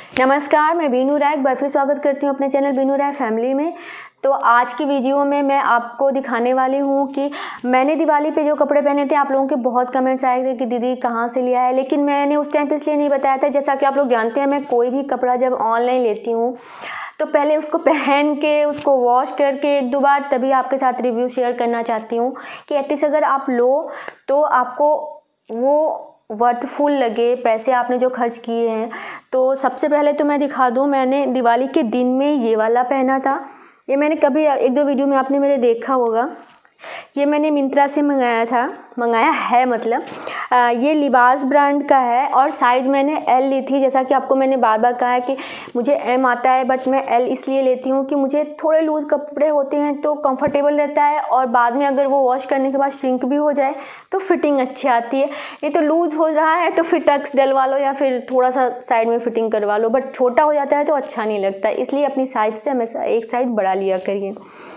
नमस्कार, मैं बीनू राय एक बार फिर स्वागत करती हूँ अपने चैनल बीनू राय फैमिली में। तो आज की वीडियो में मैं आपको दिखाने वाली हूँ कि मैंने दिवाली पे जो कपड़े पहने थे, आप लोगों के बहुत कमेंट्स आए थे कि दीदी कहाँ से लिया है, लेकिन मैंने उस टाइम पे इसलिए नहीं बताया था। जैसा कि आप लोग जानते हैं, मैं कोई भी कपड़ा जब ऑनलाइन लेती हूँ तो पहले उसको पहन के उसको वॉश करके एक दो बार तभी आपके साथ रिव्यू शेयर करना चाहती हूँ कि एटलीस्ट अगर आप लो तो आपको वो वर्थफुल लगे, पैसे आपने जो खर्च किए हैं। तो सबसे पहले तो मैं दिखा दूँ, मैंने दिवाली के दिन में ये वाला पहना था। ये मैंने कभी एक दो वीडियो में आपने मेरे देखा होगा। ये मैंने मिंत्रा से मंगाया है मतलब ये लिबास ब्रांड का है और साइज़ मैंने एल ली थी। जैसा कि आपको मैंने बार बार कहा है कि मुझे एम आता है, बट मैं एल इसलिए लेती हूँ कि मुझे थोड़े लूज़ कपड़े होते हैं तो कंफर्टेबल रहता है, और बाद में अगर वो वॉश करने के बाद श्रिंक भी हो जाए तो फिटिंग अच्छी आती है। ये तो लूज़ हो रहा है तो फिर टक्स डलवा लो या फिर थोड़ा सा साइड में फिटिंग करवा लो, बट छोटा हो जाता है तो अच्छा नहीं लगता। इसलिए अपनी साइज़ से हमेशा एक साइज़ बढ़ा लिया करिए।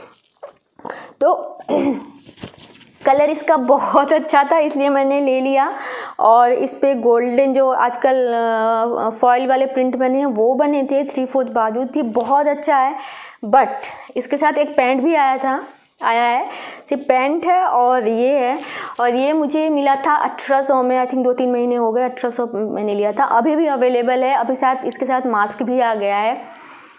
तो कलर इसका बहुत अच्छा था इसलिए मैंने ले लिया, और इस पे गोल्डन जो आजकल फॉइल वाले प्रिंट बने हैं वो बने थे, 3/4 बाजू थी, बहुत अच्छा है। बट इसके साथ एक पैंट भी आया है, सिर्फ पैंट है और ये है, और ये मुझे मिला था 1800 में। आई थिंक 2-3 महीने हो गए, 1800 मैंने लिया था। अभी भी अवेलेबल है, अभी साथ इसके साथ मास्क भी आ गया है।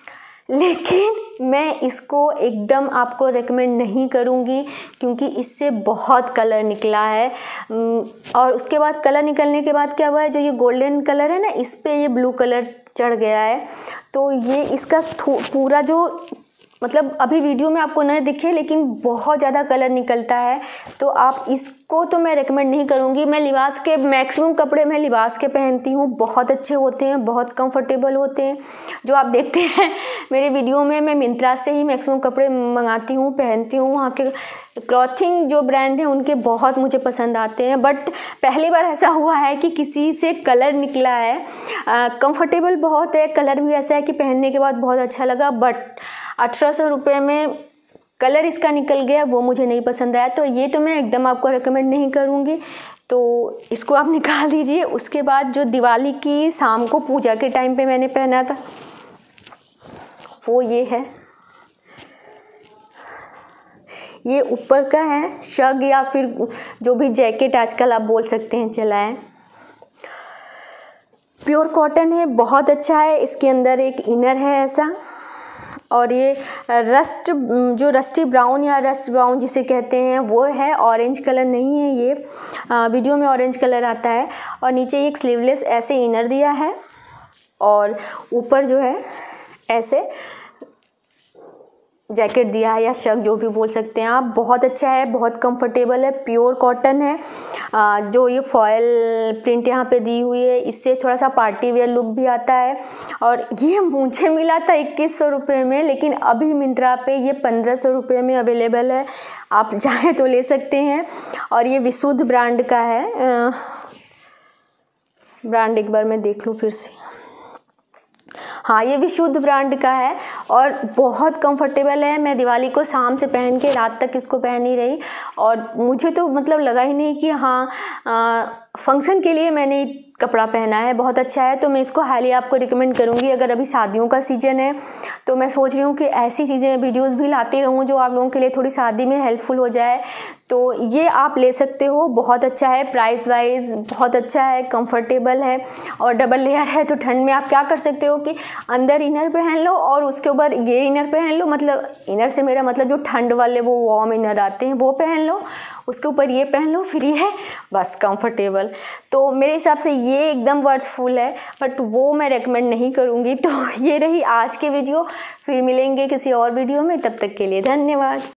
लेकिन मैं इसको एकदम आपको रेकमेंड नहीं करूँगी क्योंकि इससे बहुत कलर निकला है। और उसके बाद कलर निकलने के बाद क्या हुआ है, जो ये गोल्डन कलर है ना, इस पे ये ब्लू कलर चढ़ गया है। तो ये इसका पूरा जो मतलब अभी वीडियो में आपको न दिखे लेकिन बहुत ज़्यादा कलर निकलता है, तो आप इसको तो मैं रेकमेंड नहीं करूँगी। मैं लिबास के मैक्सिमम कपड़े मैं लिबास के पहनती हूँ, बहुत अच्छे होते हैं, बहुत कंफर्टेबल होते हैं। जो आप देखते हैं मेरे वीडियो में, मैं मिंत्रा से ही मैक्सिमम कपड़े मंगाती हूँ, पहनती हूँ। वहाँ के क्लॉथिंग जो ब्रांड हैं उनके बहुत मुझे पसंद आते हैं। बट पहली बार ऐसा हुआ है कि किसी से कलर निकला है। कंफर्टेबल बहुत है, कलर भी ऐसा है कि पहनने के बाद बहुत अच्छा लगा, बट 1800 रुपये में कलर इसका निकल गया, वो मुझे नहीं पसंद आया। तो ये तो मैं एकदम आपको रेकमेंड नहीं करूँगी, तो इसको आप निकाल दीजिए। उसके बाद जो दिवाली की शाम को पूजा के टाइम पे मैंने पहना था वो ये है। ये ऊपर का है शग या फिर जो भी जैकेट आजकल आप बोल सकते हैं चला है। प्योर कॉटन है, बहुत अच्छा है। इसके अंदर एक इनर है ऐसा, और ये रस्टी ब्राउन या रस्ट ब्राउन जिसे कहते हैं वो है, ऑरेंज कलर नहीं है। ये वीडियो में ऑरेंज कलर आता है। और नीचे एक स्लीवलेस ऐसे इनर दिया है, और ऊपर जो है ऐसे जैकेट दिया है या शर्ट जो भी बोल सकते हैं आप। बहुत अच्छा है, बहुत कंफर्टेबल है, प्योर कॉटन है। जो ये फॉयल प्रिंट यहाँ पे दी हुई है, इससे थोड़ा सा पार्टी वेयर लुक भी आता है। और ये मुझे मिला था 2100 रुपये में, लेकिन अभी मिंत्रा पे ये 1500 रुपये में अवेलेबल है, आप चाहें तो ले सकते हैं। और ये विशुद्ध ब्रांड का है। ब्रांड एक बार मैं देख लूँ फिर से। हाँ, ये विशुद्ध ब्रांड का है और बहुत कंफर्टेबल है। मैं दिवाली को शाम से पहन के रात तक इसको पहन ही रही, और मुझे तो मतलब लगा ही नहीं कि हाँ फंक्शन के लिए मैंने कपड़ा पहना है। बहुत अच्छा है, तो मैं इसको हाईली आपको रिकमेंड करूँगी। अगर अभी शादियों का सीज़न है तो मैं सोच रही हूँ कि ऐसी चीज़ें वीडियोज़ भी लाती रहूँ जो आप लोगों के लिए थोड़ी शादी में हेल्पफुल हो जाए। तो ये आप ले सकते हो, बहुत अच्छा है, प्राइस वाइज बहुत अच्छा है, कंफर्टेबल है, और डबल लेयर है। तो ठंड में आप क्या कर सकते हो कि अंदर इनर पहन लो और उसके ऊपर ये इनर पहन लो। मतलब इनर से मेरा मतलब जो ठंड वाले वो वार्म इनर आते हैं वो पहन लो, उसके ऊपर ये पहन लो, फ्री है, बस कंफर्टेबल। तो मेरे हिसाब से ये एकदम वर्थफुल है, बट वो मैं रेकमेंड नहीं करूँगी। तो ये रही आज की वीडियो, फिर मिलेंगे किसी और वीडियो में, तब तक के लिए धन्यवाद।